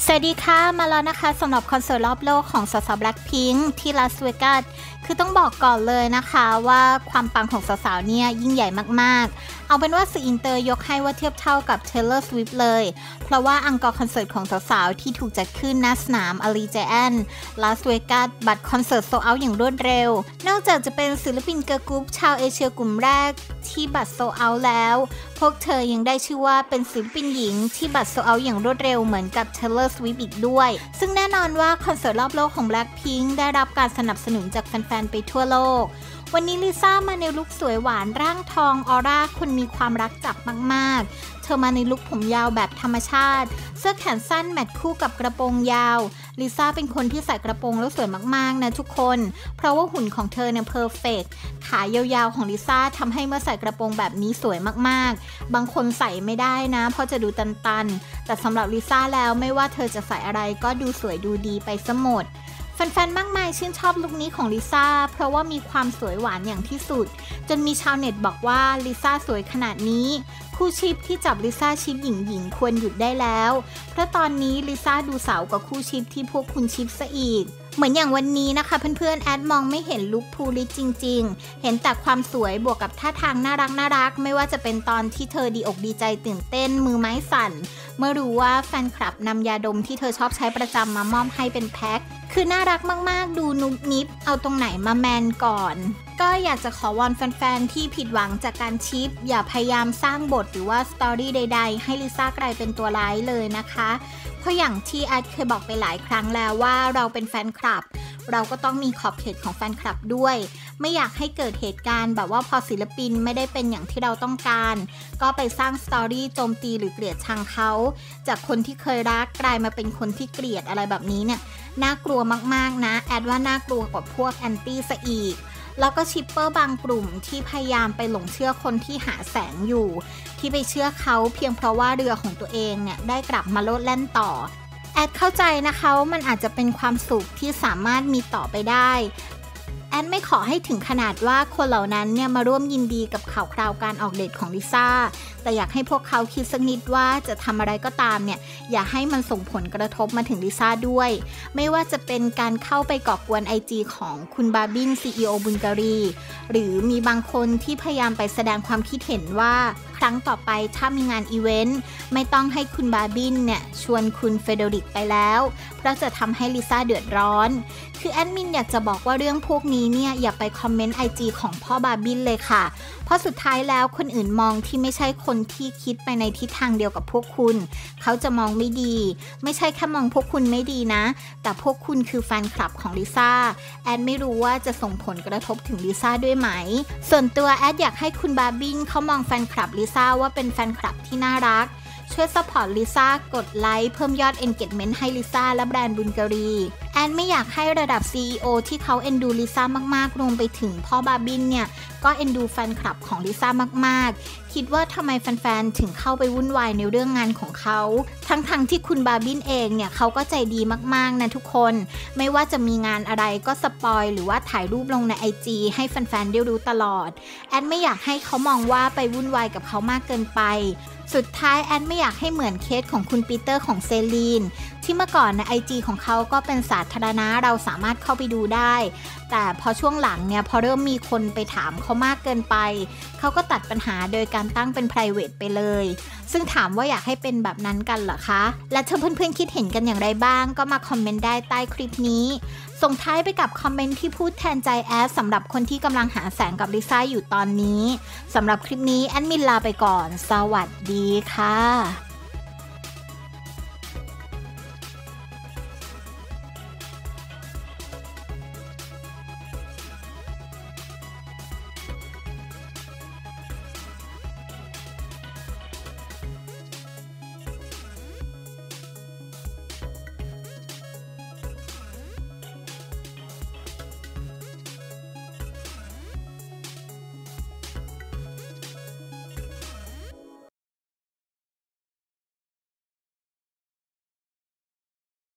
สวัสดีค่ะมาแล้วนะคะสำหรับคอนเสิร์ตรอบโลกของสาวๆ Blackpink ที่ลาสเวกัสคือต้องบอกก่อนเลยนะคะว่าความปังของสาวๆเนี่ยยิ่งใหญ่มากๆเอาเป็นว่าสื่ออินเตอร์ยกให้ว่าเทียบเท่ากับ Taylor Swift เลยเพราะว่าอังกอร์คอนเสิร์ตของสาวๆที่ถูกจัดขึ้นณสนาม Allegiant ลาสเวกัสบัตรคอนเสิร์ตโซลด์เอาท์อย่างรวดเร็วนอกจากจะเป็นศิลปินเกิร์ลกรุ๊ปชาวเอเชียกลุ่มแรกที่บัตรโซลด์เอาท์แล้วพวกเธอยังได้ชื่อว่าเป็นศิลปินหญิงที่บัตรโซลด์เอาท์อย่างรวดเร็วเหมือนกับ Taylor Swift อีกด้วยซึ่งแน่นอนว่าคอนเสิร์ตรอบโลกของ Blackpink ได้รับการสนับสนุนจากแฟนๆไปทั่วโลกวันนี้ลิซ่ามาในลุคสวยหวานร่างทองออร่าคนมีความรักจับมากๆเธอมาในลุคผมยาวแบบธรรมชาติเสื้อแขนสั้นแมทคู่กับกระโปรงยาวลิซ่าเป็นคนที่ใส่กระโปรงแล้วสวยมากๆนะทุกคนเพราะว่าหุ่นของเธอเนี่ยเพอร์เฟกต์ขายาวๆของลิซ่าทำให้เมื่อใส่กระโปรงแบบนี้สวยมากๆบางคนใส่ไม่ได้นะเพราะจะดูตันๆแต่สำหรับลิซ่าแล้วไม่ว่าเธอจะใส่อะไรก็ดูสวยดูดีไปซะหมดแฟนๆมากมายชื่นชอบลุคนี้ของลิซ่าเพราะว่ามีความสวยหวานอย่างที่สุดจนมีชาวเน็ตบอกว่าลิซ่าสวยขนาดนี้คู่ชิปที่จับลิซ่าชิปหญิงควรหยุดได้แล้วเพราะตอนนี้ลิซ่าดูสาวกว่าคู่ชิปที่พวกคุณชิปซะอีกเหมือนอย่างวันนี้นะคะเพื่อนๆแอดมองไม่เห็นลุคพูลิสจริงๆเห็นแต่ความสวยบวกกับท่าทางน่ารักไม่ว่าจะเป็นตอนที่เธอดีอกดีใจตื่นเต้นมือไม้สั่นเมื่อรู้ว่าแฟนคลับนำยาดมที่เธอชอบใช้ประจำมามอบให้เป็นแพ็คคือน่ารักมากๆดูนุบนิบเอาตรงไหนมาแมนก่อนก็อยากจะขอวอนแฟนๆที่ผิดหวังจากการชิปอย่าพยายามสร้างบทหรือว่าสตอรี่ใดๆให้ลิซ่ากลายเป็นตัวร้ายเลยนะคะเพราะอย่างที่แอดเคยบอกไปหลายครั้งแล้วว่าเราเป็นแฟนคลับเราก็ต้องมีขอบเขตของแฟนคลับด้วยไม่อยากให้เกิดเหตุการณ์แบบว่าพอศิลปินไม่ได้เป็นอย่างที่เราต้องการก็ไปสร้างสตอรี่โจมตีหรือเกลียดชังเขาจากคนที่เคยรักกลายมาเป็นคนที่เกลียดอะไรแบบนี้เนี่ยน่ากลัวมากๆนะแอดว่าน่ากลัวกว่าพวกแอนตี้ซะอีกแล้วก็ชิปเปอร์บางกลุ่มที่พยายามไปหลงเชื่อคนที่หาแสงอยู่ที่ไปเชื่อเขาเพียงเพราะว่าเรือของตัวเองเนี่ยได้กลับมาโลดแล่นต่อแอดเข้าใจนะคะว่ามันอาจจะเป็นความสุขที่สามารถมีต่อไปได้แอดไม่ขอให้ถึงขนาดว่าคนเหล่านั้นเนี่ยมาร่วมยินดีกับข่าวคราวการออกเดทของลิซ่าแต่อยากให้พวกเขาคิดสักนิดว่าจะทำอะไรก็ตามเนี่ยอย่าให้มันส่งผลกระทบมาถึงลิซ่าด้วยไม่ว่าจะเป็นการเข้าไปก่อกวน IG ของคุณบาบิน CEO บุลการีหรือมีบางคนที่พยายามไปแสดงความคิดเห็นว่าครั้งต่อไปถ้ามีงานอีเวนต์ไม่ต้องให้คุณบาบินเนี่ยชวนคุณเฟเดริกไปแล้วเพราะจะทำให้ลิซ่าเดือดร้อนคือแอดมินอยากจะบอกว่าเรื่องพวกนี้เนี่ยอย่าไปคอมเมนต์ IG ของพ่อบาบินเลยค่ะเพราะสุดท้ายแล้วคนอื่นมองที่ไม่ใช่คนที่คิดไปในทิศทางเดียวกับพวกคุณเขาจะมองไม่ดีไม่ใช่แค่มองพวกคุณไม่ดีนะแต่พวกคุณคือแฟนคลับของลิซ่าแอดไม่รู้ว่าจะส่งผลกระทบถึงลิซ่าด้วยไหมส่วนตัวแอดอยากให้คุณบาบินเขามองแฟนคลับลิซ่าว่าเป็นแฟนคลับที่น่ารักช่วยซัพพอร์ตลิซ่ากดไลค์เพิ่มยอด engagement ให้ลิซ่าและแบรนด์บุลการีแอนไม่อยากให้ระดับ CEO ที่เขาเอ็นดูลิซ่ามากๆรวมไปถึงพ่อบาบินเนี่ยก็เอ็นดูแฟนคลับของลิซ่ามากๆคิดว่าทำไมแฟนๆถึงเข้าไปวุ่นวายในเรื่องงานของเขาทั้งที่คุณบาบินเองเนี่ยเขาก็ใจดีมากๆนะทุกคนไม่ว่าจะมีงานอะไรก็สปอยหรือว่าถ่ายรูปลงใน IG ให้แฟนๆได้รู้ตลอดแอนไม่อยากให้เขามองว่าไปวุ่นวายกับเขามากเกินไปสุดท้ายแอนไม่อยากให้เหมือนเคสของคุณปีเตอร์ของเซลีนที่เมื่อก่อนใน IG ของเขาก็เป็นสาธารณะเราสามารถเข้าไปดูได้แต่พอช่วงหลังเนี่ยพอเริ่มมีคนไปถามเขามากเกินไปเขาก็ตัดปัญหาโดยการตั้งเป็น private ไปเลยซึ่งถามว่าอยากให้เป็นแบบนั้นกันเหรอคะและเพื่อนๆคิดเห็นกันอย่างไรบ้างก็มาคอมเมนต์ได้ใต้คลิปนี้ส่งท้ายไปกับคอมเมนต์ที่พูดแทนใจแอดสำหรับคนที่กำลังหาแสงกับลิซ่าอยู่ตอนนี้สำหรับคลิปนี้แอดมินลาไปก่อนสวัสดีค่ะ